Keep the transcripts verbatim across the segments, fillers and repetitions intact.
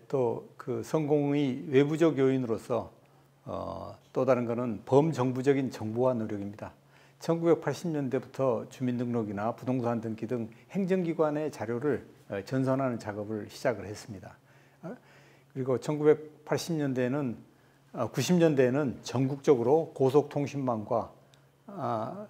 또 그 성공의 외부적 요인으로서 어, 또 다른 것은 범정부적인 정보화 노력입니다. 천구백팔십 년대부터 주민등록이나 부동산 등기 등 행정기관의 자료를 전산하는 작업을 시작을 했습니다. 그리고 천구백팔십 년대에는 구십 년대에는 전국적으로 고속통신망과 아,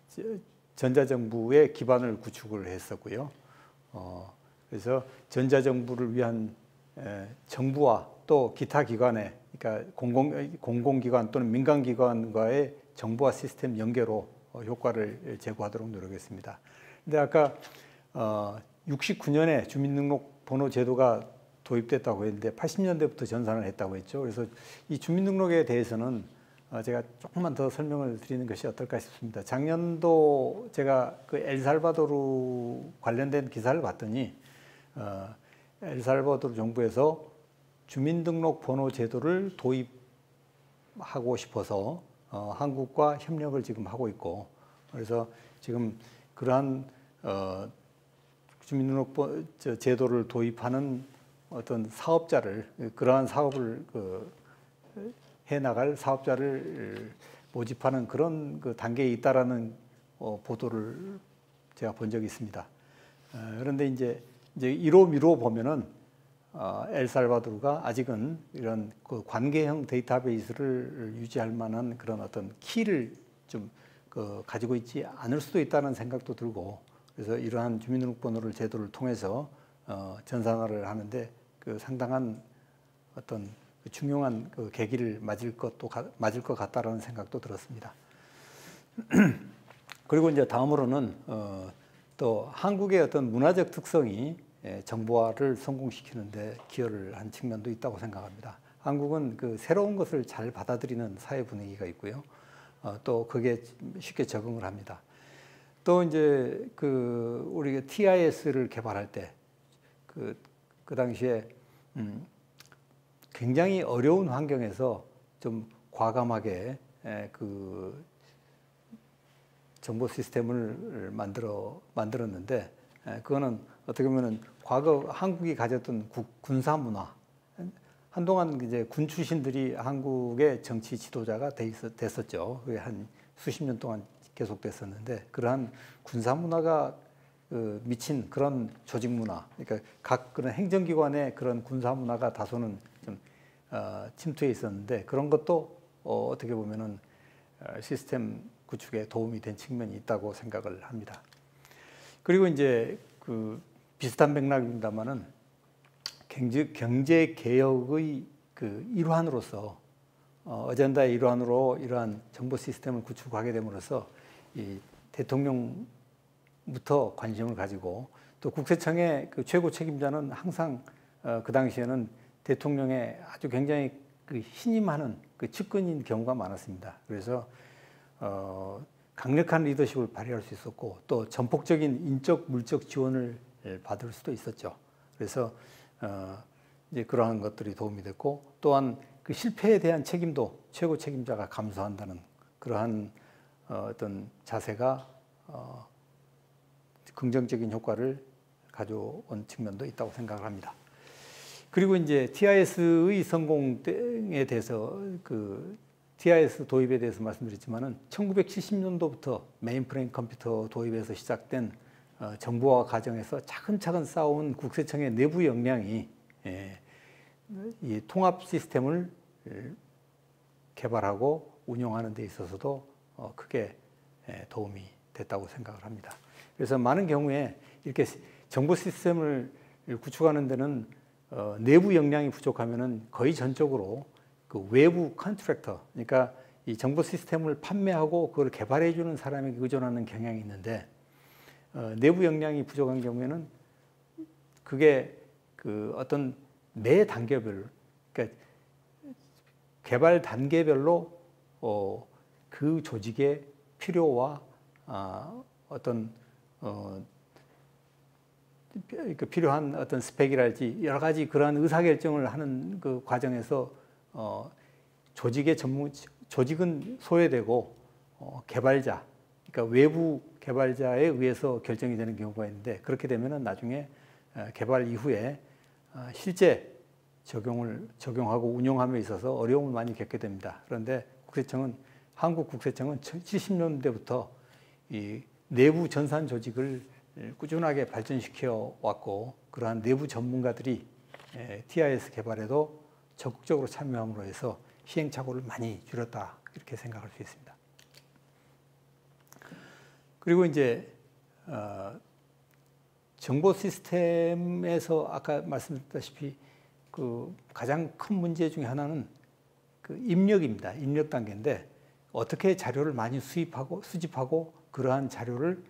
전자정부의 기반을 구축을 했었고요. 어, 그래서 전자정부를 위한 에, 정부와 또 기타 기관의, 그러니까 공공, 공공기관 또는 민간기관과의 정보화 시스템 연계로 어, 효과를 제고하도록 노력했습니다. 근데 아까 어, 육십구 년에 주민등록번호 제도가 도입됐다고 했는데 팔십 년대부터 전산을 했다고 했죠. 그래서 이 주민등록에 대해서는 어, 제가 조금만 더 설명을 드리는 것이 어떨까 싶습니다. 작년도 제가 그 엘살바도르 관련된 기사를 봤더니 어, 엘살바도르 정부에서 주민등록번호 제도를 도입하고 싶어서 어, 한국과 협력을 지금 하고 있고, 그래서 지금 그러한 어, 주민등록 제도를 도입하는 어떤 사업자를, 그러한 사업을 그, 해나갈 사업자를 모집하는 그런 그 단계에 있다라는 어, 보도를 제가 본 적이 있습니다. 어, 그런데 이제 이제 이로 미로 보면은 어, 엘살바도르가 아직은 이런 그 관계형 데이터베이스를 유지할 만한 그런 어떤 키를 좀 그 가지고 있지 않을 수도 있다는 생각도 들고, 그래서 이러한 주민등록번호를 제도를 통해서 어, 전산화를 하는데 그 상당한 어떤 중요한 그 계기를 맞을 것도 맞을 것 같다라는 생각도 들었습니다. 그리고 이제 다음으로는 어, 또 한국의 어떤 문화적 특성이 정보화를 성공시키는데 기여를 한 측면도 있다고 생각합니다. 한국은 그 새로운 것을 잘 받아들이는 사회 분위기가 있고요. 어, 또 그게 쉽게 적응을 합니다. 또 이제 그 우리가 티아이에스를 개발할 때 그 그 당시에 음, 굉장히 어려운 환경에서 좀 과감하게 에, 그 정보 시스템을 만들어 만들었는데, 에, 그거는 어떻게 보면은 과거 한국이 가졌던 국, 군사 문화, 한동안 이제 군 출신들이 한국의 정치 지도자가 돼 있었, 됐었죠. 그게 한 수십 년 동안 계속됐었는데, 그러한 군사 문화가 그 미친 그런 조직 문화, 그러니까 각 그런 행정기관의 그런 군사 문화가 다소는 좀 어, 침투해 있었는데, 그런 것도 어, 어떻게 보면은 어, 시스템 구축에 도움이 된 측면이 있다고 생각을 합니다. 그리고 이제 그 비슷한 맥락입니다만은 경제, 경제 개혁의 그 일환으로서 어, 어젠다의 일환으로 이러한 정보 시스템을 구축하게 됨으로써 이 대통령부터 관심을 가지고, 또 국세청의 그 최고 책임자는 항상 어, 그 당시에는 대통령의 아주 굉장히 그 신임하는 그 측근인 경우가 많았습니다. 그래서 어, 강력한 리더십을 발휘할 수 있었고, 또 전폭적인 인적 물적 지원을 받을 수도 있었죠. 그래서 어, 이제 그러한 것들이 도움이 됐고, 또한 그 실패에 대한 책임도 최고 책임자가 감수한다는 그러한 어, 어떤 자세가 어, 긍정적인 효과를 가져온 측면도 있다고 생각을 합니다. 그리고 이제 티아이에스의 성공에 대해서 그 티아이에스 도입에 대해서 말씀드렸지만은 천구백칠십 년도부터 메인프레임 컴퓨터 도입에서 시작된 어, 정보화 과정에서 차근차근 쌓아온 국세청의 내부 역량이 예, 이 통합 시스템을 개발하고 운영하는 데 있어서도 어, 크게 예, 도움이 됐다고 생각을 합니다. 그래서 많은 경우에 이렇게 정보 시스템을 구축하는 데는 어, 내부 역량이 부족하면은 거의 전적으로 그 외부 컨트랙터, 그러니까 이 정보 시스템을 판매하고 그걸 개발해 주는 사람에게 의존하는 경향이 있는데, 어, 내부 역량이 부족한 경우에는 그게 그 어떤 매 단계별, 그러니까 개발 단계별로 어, 그 조직의 필요와 아, 어떤 어, 필요한 어떤 스펙이랄지 여러 가지 그러한 의사결정을 하는 그 과정에서 어, 조직의 전문, 조직은 소외되고 어, 개발자, 그러니까 외부 개발자에 의해서 결정이 되는 경우가 있는데, 그렇게 되면은 나중에 어, 개발 이후에 어, 실제 적용을 적용하고 운용함에 있어서 어려움을 많이 겪게 됩니다. 그런데 국세청은 한국 국세청은 칠십 년대부터 이 내부 전산 조직을 꾸준하게 발전시켜 왔고 그러한 내부 전문가들이 티아이에스 개발에도 적극적으로 참여함으로 해서 시행착오를 많이 줄였다 이렇게 생각할 수 있습니다. 그리고 이제 어, 정보 시스템에서 아까 말씀드렸다시피 그 가장 큰 문제 중에 하나는 그 입력입니다. 입력 단계인데 어떻게 자료를 많이 수입하고 수집하고 그러한 자료를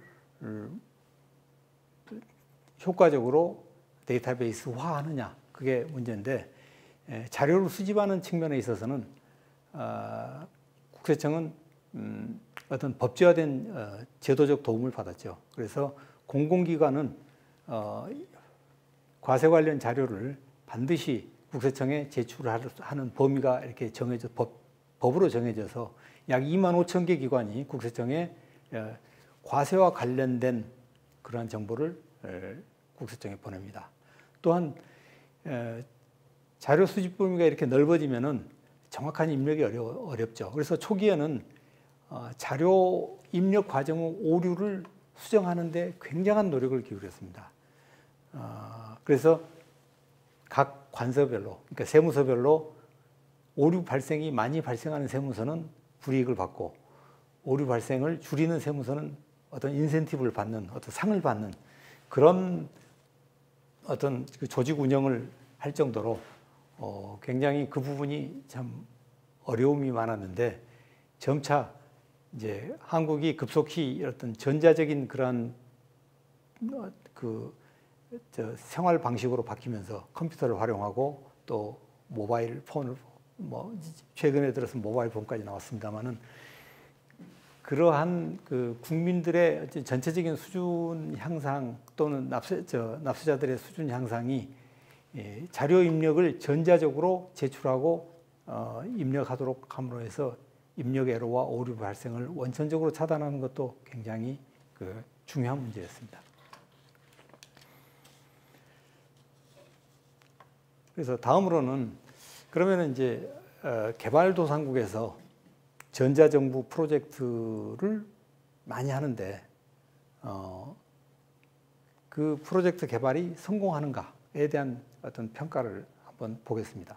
효과적으로 데이터베이스화하느냐 그게 문제인데 자료를 수집하는 측면에 있어서는 어, 국세청은 음, 어떤 법제화된 어, 제도적 도움을 받았죠. 그래서 공공기관은 어, 과세 관련 자료를 반드시 국세청에 제출하는 범위가 이렇게 정해져 법, 법으로 정해져서 약 이만 오천 개 기관이 국세청에 어, 과세와 관련된 그러한 정보를 어, 국세청에 보냅니다. 또한 어, 자료 수집 범위가 이렇게 넓어지면은 정확한 입력이 어려, 어렵죠. 그래서 초기에는 어, 자료 입력 과정 오류를 수정하는데 굉장한 노력을 기울였습니다. 어, 그래서 각 관서별로, 그러니까 세무서별로 오류 발생이 많이 발생하는 세무서는 불이익을 받고 오류 발생을 줄이는 세무서는 어떤 인센티브를 받는, 어떤 상을 받는 그런 어떤 그 조직 운영을 할 정도로 어, 굉장히 그 부분이 참 어려움이 많았는데 점차 이제 한국이 급속히 어떤 전자적인 그러한 그 저 생활 방식으로 바뀌면서 컴퓨터를 활용하고 또 모바일 폰을 뭐 최근에 들어서 모바일 폰까지 나왔습니다만은 그러한 그 국민들의 전체적인 수준 향상 또는 납세, 저 납세자들의 수준 향상이 예, 자료 입력을 전자적으로 제출하고 어, 입력하도록 함으로 해서 입력 에러와 오류 발생을 원천적으로 차단하는 것도 굉장히 그 중요한 문제였습니다. 그래서 다음으로는 그러면 이제 어, 개발도상국에서 전자정부 프로젝트를 많이 하는데 어, 그 프로젝트 개발이 성공하는가에 대한 어떤 평가를 한번 보겠습니다.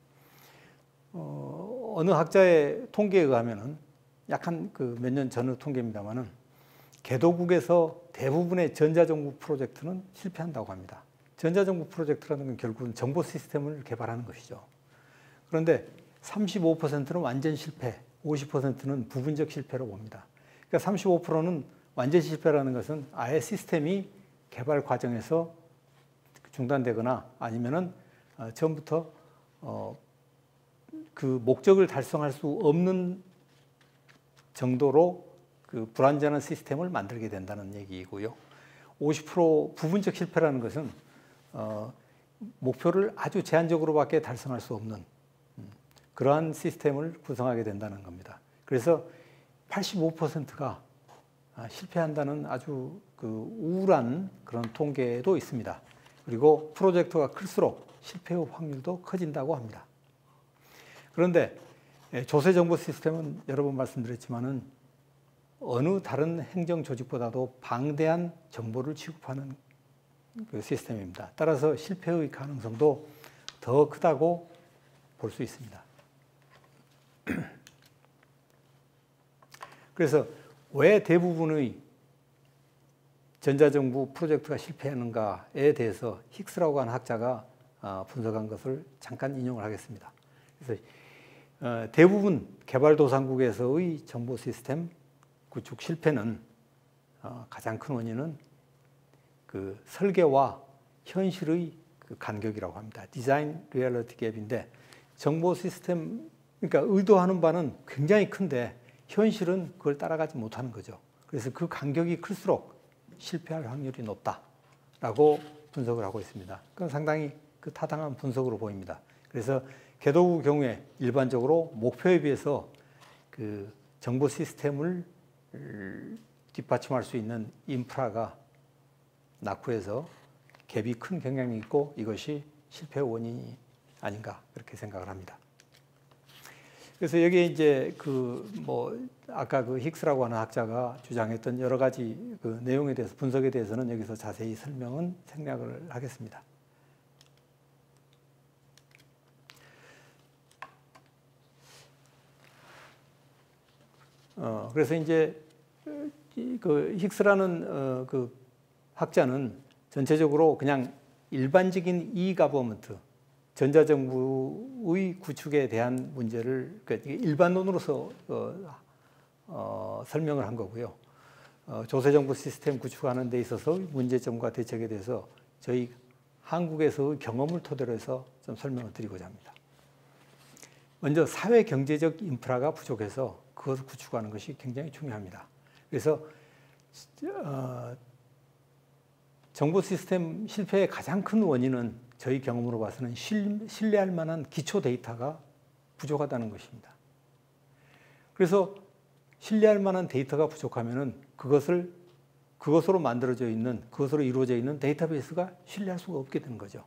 어, 어느 학자의 통계에 의하면은 약한 그 몇 년 전의 통계입니다만은 개도국에서 대부분의 전자정부 프로젝트는 실패한다고 합니다. 전자정부 프로젝트라는 건 결국은 정보 시스템을 개발하는 것이죠. 그런데 삼십오 퍼센트는 완전 실패, 오십 퍼센트는 부분적 실패로 봅니다. 그러니까 삼십오 퍼센트는 완전 실패라는 것은 아예 시스템이 개발 과정에서 중단되거나 아니면은 어, 처음부터 어, 그 목적을 달성할 수 없는 정도로 그 불완전한 시스템을 만들게 된다는 얘기이고요. 오십 퍼센트 부분적 실패라는 것은 어, 목표를 아주 제한적으로밖에 달성할 수 없는 음, 그러한 시스템을 구성하게 된다는 겁니다. 그래서 팔십오 퍼센트가 실패한다는 아주 그 우울한 그런 통계도 있습니다. 그리고 프로젝트가 클수록 실패의 확률도 커진다고 합니다. 그런데 조세정보 시스템은 여러 번 말씀드렸지만은 어느 다른 행정 조직보다도 방대한 정보를 취급하는 그 시스템입니다. 따라서 실패의 가능성도 더 크다고 볼 수 있습니다. 그래서 왜 대부분의 전자정부 프로젝트가 실패하는가에 대해서 힉스라고 하는 학자가 분석한 것을 잠깐 인용을 하겠습니다. 그래서 대부분 개발도상국에서의 정보 시스템 구축 실패는 가장 큰 원인은 그 설계와 현실의 그 간격이라고 합니다. 디자인 리얼리티 갭인데 정보 시스템 그러니까 의도하는 바는 굉장히 큰데 현실은 그걸 따라가지 못하는 거죠. 그래서 그 간격이 클수록 실패할 확률이 높다라고 분석을 하고 있습니다. 그건 상당히 그 타당한 분석으로 보입니다. 그래서 개도국 경우에 일반적으로 목표에 비해서 그 정보 시스템을 뒷받침할 수 있는 인프라가 낙후해서 갭이 큰 경향이 있고 이것이 실패 원인이 아닌가 그렇게 생각을 합니다. 그래서 여기에 이제 그 뭐 아까 그 힉스라고 하는 학자가 주장했던 여러 가지 그 내용에 대해서 분석에 대해서는 여기서 자세히 설명은 생략을 하겠습니다. 어 그래서 이제 그 힉스라는 어 그 학자는 전체적으로 그냥 일반적인 이 가버먼트 전자정부의 구축에 대한 문제를 그러니까 일반론으로서 어, 어, 설명을 한 거고요. 어, 조세정부 시스템 구축하는 데 있어서 문제점과 대책에 대해서 저희 한국에서의 경험을 토대로 해서 좀 설명을 드리고자 합니다. 먼저 사회 경제적 인프라가 부족해서 그것을 구축하는 것이 굉장히 중요합니다. 그래서 어, 정보 시스템 실패의 가장 큰 원인은 저희 경험으로 봐서는 신뢰할 만한 기초 데이터가 부족하다는 것입니다. 그래서 신뢰할 만한 데이터가 부족하면은 그것을 그것으로 만들어져 있는 그것으로 이루어져 있는 데이터베이스가 신뢰할 수가 없게 되는 거죠.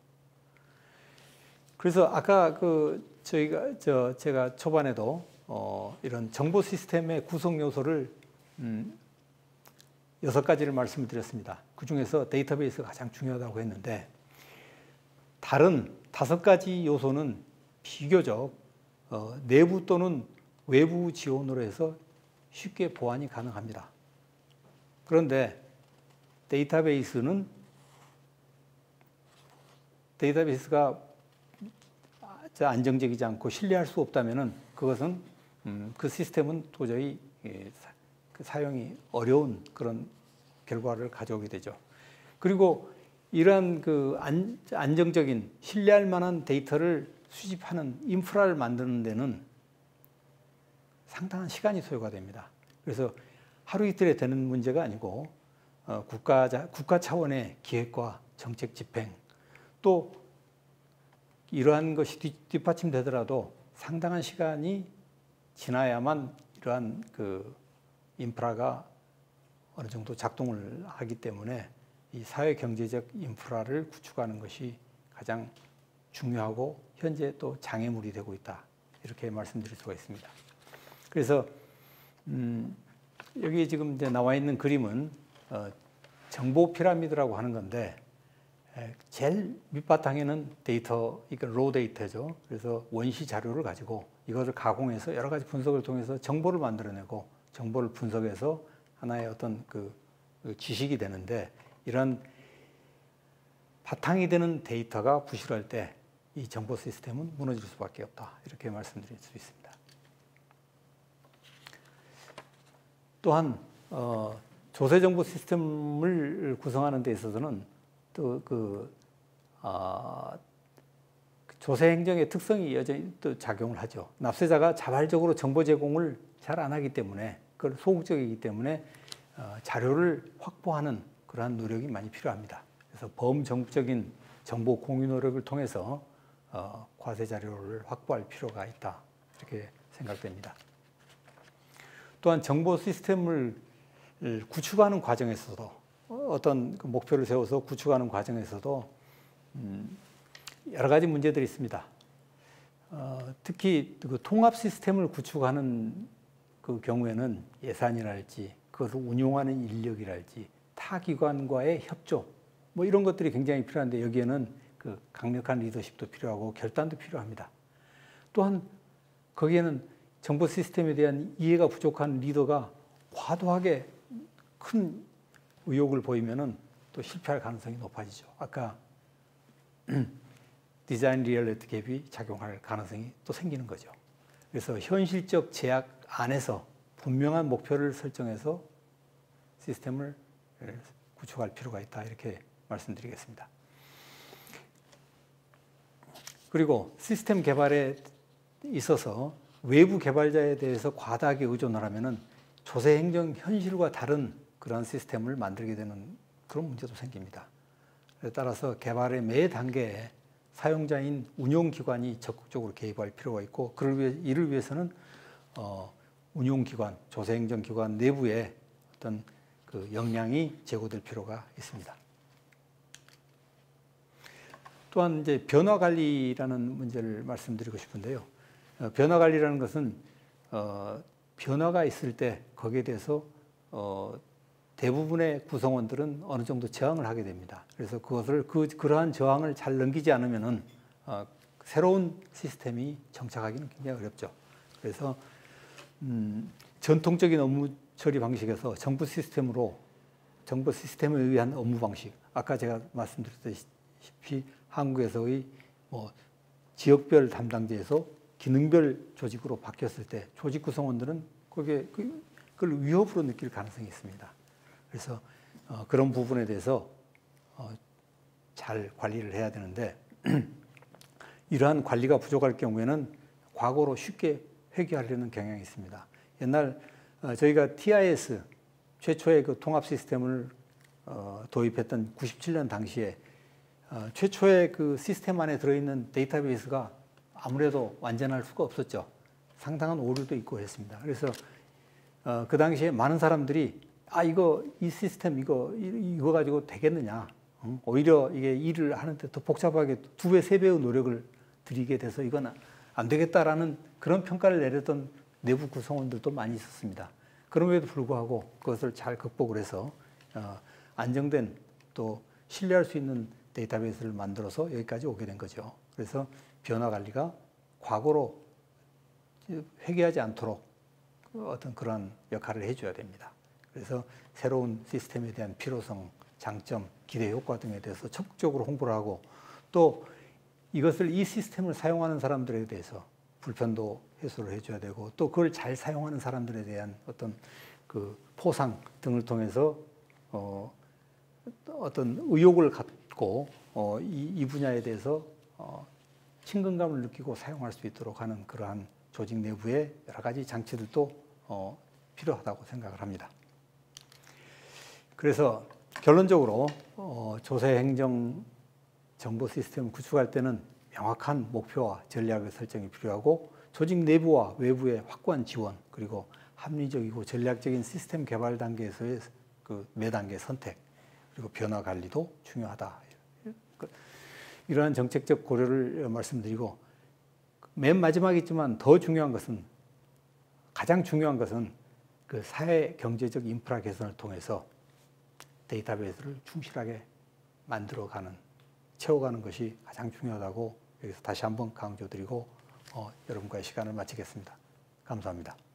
그래서 아까 그 저희가 저 제가 초반에도 어 이런 정보 시스템의 구성 요소를 음 여섯 가지를 말씀을 드렸습니다. 그 중에서 데이터베이스가 가장 중요하다고 했는데 다른 다섯 가지 요소는 비교적 어, 내부 또는 외부 지원으로 해서 쉽게 보완이 가능합니다. 그런데 데이터베이스는 데이터베이스가 안정적이지 않고 신뢰할 수 없다면은 그것은 음, 그 시스템은 도저히 예, 사, 그 사용이 어려운 그런 결과를 가져오게 되죠. 그리고 이러한 그 안, 안정적인 신뢰할 만한 데이터를 수집하는 인프라를 만드는 데는 상당한 시간이 소요가 됩니다. 그래서 하루 이틀에 되는 문제가 아니고 어, 국가, 국가 차원의 기획과 정책 집행 또 이러한 것이 뒷받침되더라도 상당한 시간이 지나야만 이러한 그 인프라가 어느 정도 작동을 하기 때문에 이 사회 경제적 인프라를 구축하는 것이 가장 중요하고 현재 또 장애물이 되고 있다 이렇게 말씀드릴 수가 있습니다. 그래서 음, 여기 지금 이제 나와 있는 그림은 어, 정보 피라미드라고 하는 건데 에, 제일 밑바탕에는 데이터, 이건 로 데이터죠. 그래서 원시 자료를 가지고 이것을 가공해서 여러 가지 분석을 통해서 정보를 만들어내고 정보를 분석해서 하나의 어떤 그, 그 지식이 되는데 이런 바탕이 되는 데이터가 부실할 때 이 정보 시스템은 무너질 수밖에 없다. 이렇게 말씀드릴 수 있습니다. 또한 어, 조세 정보 시스템을 구성하는 데 있어서는 또 그 어, 조세 행정의 특성이 여전히 또 작용을 하죠. 납세자가 자발적으로 정보 제공을 잘 안 하기 때문에 그걸 소극적이기 때문에 어, 자료를 확보하는 그러한 노력이 많이 필요합니다. 그래서 범정부적인 정보 공유 노력을 통해서 어, 과세 자료를 확보할 필요가 있다 이렇게 생각됩니다. 또한 정보 시스템을 구축하는 과정에서도 어떤 그 목표를 세워서 구축하는 과정에서도 음, 여러 가지 문제들이 있습니다. 어, 특히 그 통합 시스템을 구축하는 그 경우에는 예산이랄지 그것을 운용하는 인력이랄지 타 기관과의 협조 뭐 이런 것들이 굉장히 필요한데 여기에는 그 강력한 리더십도 필요하고 결단도 필요합니다. 또한 거기에는 정보 시스템에 대한 이해가 부족한 리더가 과도하게 큰 의욕을 보이면은 또 실패할 가능성이 높아지죠. 아까 디자인 리얼리티 갭이 작용할 가능성이 또 생기는 거죠. 그래서 현실적 제약 안에서 분명한 목표를 설정해서 시스템을 구축할 필요가 있다 이렇게 말씀드리겠습니다. 그리고 시스템 개발에 있어서 외부 개발자에 대해서 과다하게 의존을 하면은 조세 행정 현실과 다른 그런 시스템을 만들게 되는 그런 문제도 생깁니다. 따라서 개발의 매 단계에 사용자인 운용기관이 적극적으로 개입할 필요가 있고 그를 위해, 이를 위해서는 어, 운용기관, 조세행정기관 내부에 어떤 그 역량이 제고될 필요가 있습니다. 또한 이제 변화 관리라는 문제를 말씀드리고 싶은데요. 어, 변화 관리라는 것은 어, 변화가 있을 때 거기에 대해서 어, 대부분의 구성원들은 어느 정도 저항을 하게 됩니다. 그래서 그것을 그 그러한 저항을 잘 넘기지 않으면은 어, 새로운 시스템이 정착하기는 굉장히 어렵죠. 그래서 음, 전통적인 업무 처리 방식에서 정부 시스템으로 정부 시스템에 의한 업무 방식, 아까 제가 말씀드렸다시피 한국에서의 뭐 지역별 담당제에서 기능별 조직으로 바뀌었을 때 조직 구성원들은 거기에 그걸 위협으로 느낄 가능성이 있습니다. 그래서 어, 그런 부분에 대해서 어, 잘 관리를 해야 되는데 이러한 관리가 부족할 경우에는 과거로 쉽게 회귀하려는 경향이 있습니다. 옛날 어, 저희가 티아이에스 최초의 그 통합 시스템을 어, 도입했던 구십칠 년 당시에 어, 최초의 그 시스템 안에 들어있는 데이터베이스가 아무래도 완전할 수가 없었죠. 상당한 오류도 있고 했습니다. 그래서 어, 그 당시에 많은 사람들이 아 이거 이 시스템 이거 이거 가지고 되겠느냐? 응? 오히려 이게 일을 하는데 더 복잡하게 두 배, 세 배의 노력을 들이게 돼서 이건 안 되겠다라는 그런 평가를 내렸던 내부 구성원들도 많이 있었습니다. 그럼에도 불구하고 그것을 잘 극복을 해서 어, 안정된 또 신뢰할 수 있는 데이터베이스를 만들어서 여기까지 오게 된 거죠. 그래서 변화 관리가 과거로 회귀하지 않도록 어떤 그런 역할을 해줘야 됩니다. 그래서 새로운 시스템에 대한 필요성, 장점, 기대 효과 등에 대해서 적극적으로 홍보를 하고 또 이것을 이 시스템을 사용하는 사람들에 대해서 불편도 해소를 해줘야 되고 또 그걸 잘 사용하는 사람들에 대한 어떤 그 포상 등을 통해서 어, 어떤 의욕을 갖고 어, 이, 이 분야에 대해서 어, 친근감을 느끼고 사용할 수 있도록 하는 그러한 조직 내부의 여러 가지 장치들도 어, 필요하다고 생각을 합니다. 그래서 결론적으로 어, 조세행정 정보 시스템을 구축할 때는 명확한 목표와 전략의 설정이 필요하고 조직 내부와 외부의 확고한 지원 그리고 합리적이고 전략적인 시스템 개발 단계에서의 그 매 단계 선택 그리고 변화 관리도 중요하다. 이러한 정책적 고려를 말씀드리고 맨 마지막이지만 더 중요한 것은 가장 중요한 것은 그 사회 경제적 인프라 개선을 통해서 데이터베이스를 충실하게 만들어가는 채워가는 것이 가장 중요하다고 여기서 다시 한번 강조드리고 어, 여러분과의 시간을 마치겠습니다. 감사합니다.